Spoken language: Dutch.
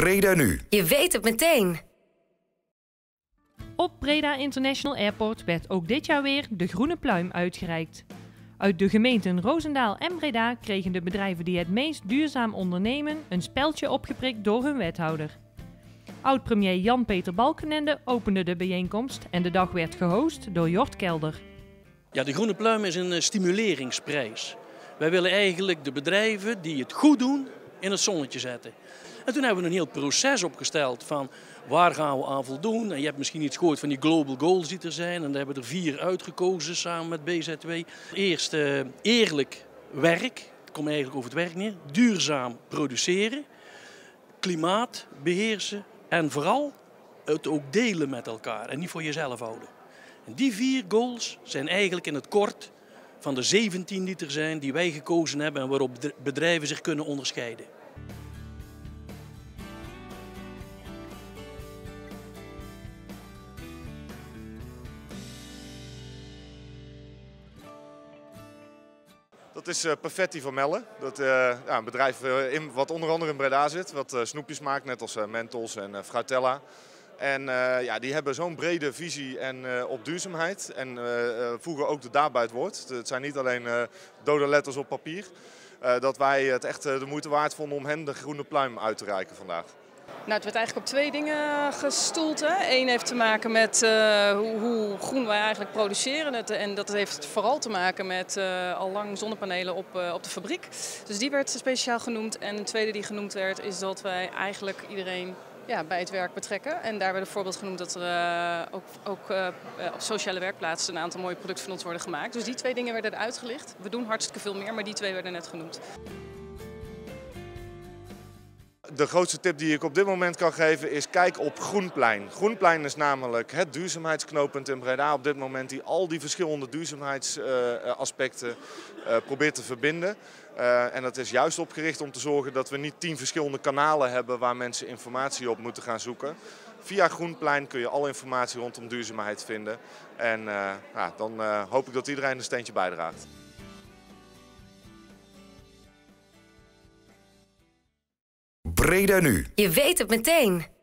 Breda nu. Je weet het meteen. Op Breda International Airport werd ook dit jaar weer de Groene Pluim uitgereikt. Uit de gemeenten Roosendaal en Breda kregen de bedrijven die het meest duurzaam ondernemen een speldje opgeprikt door hun wethouder. Oud-premier Jan-Peter Balkenende opende de bijeenkomst en de dag werd gehost door Jort Kelder. Ja, de Groene Pluim is een stimuleringsprijs. Wij willen eigenlijk de bedrijven die het goed doen in het zonnetje zetten. En toen hebben we een heel proces opgesteld van waar gaan we aan voldoen. En je hebt misschien iets gehoord van die global goals die er zijn. En daar hebben we er 4 uitgekozen samen met BZW. Eerst eerlijk werk, het komt eigenlijk over het werk neer. Duurzaam produceren, klimaat beheersen en vooral het ook delen met elkaar en niet voor jezelf houden. En die 4 goals zijn eigenlijk in het kort van de 17 die er zijn die wij gekozen hebben en waarop bedrijven zich kunnen onderscheiden. Dat is Perfetti van Melle. Dat een bedrijf wat onder andere in Breda zit, wat snoepjes maakt, net als Mentos en Fruitella. En die hebben zo'n brede visie op duurzaamheid en voegen ook de daad bij het woord. Het zijn niet alleen dode letters op papier. Dat wij het echt de moeite waard vonden om hen de Groene Pluim uit te reiken vandaag. Nou, het werd eigenlijk op 2 dingen gestoeld. Eén heeft te maken met hoe groen wij eigenlijk produceren. En dat heeft vooral te maken met al lang zonnepanelen op de fabriek. Dus die werd speciaal genoemd. En een tweede die genoemd werd is dat wij eigenlijk iedereen bij het werk betrekken. En daar werd een voorbeeld genoemd dat er ook op sociale werkplaatsen een aantal mooie producten van ons worden gemaakt. Dus die 2 dingen werden uitgelicht. We doen hartstikke veel meer, maar die 2 werden net genoemd. De grootste tip die ik op dit moment kan geven is kijk op Groenplein. Groenplein is namelijk het duurzaamheidsknooppunt in Breda op dit moment die al die verschillende duurzaamheidsaspecten probeert te verbinden. En dat is juist opgericht om te zorgen dat we niet 10 verschillende kanalen hebben waar mensen informatie op moeten gaan zoeken. Via Groenplein kun je alle informatie rondom duurzaamheid vinden. En dan hoop ik dat iedereen een steentje bijdraagt. Breda nu. Je weet het meteen.